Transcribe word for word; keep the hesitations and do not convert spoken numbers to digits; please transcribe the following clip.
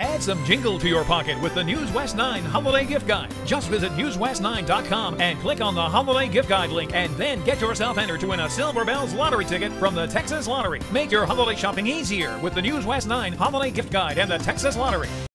Add some jingle to your pocket with the News West nine Holiday Gift Guide. Just visit news west nine dot com and click on the Holiday Gift Guide link, and then get yourself entered to win a Silver Bells lottery ticket from the Texas Lottery. Make your holiday shopping easier with the News West nine Holiday Gift Guide and the Texas Lottery.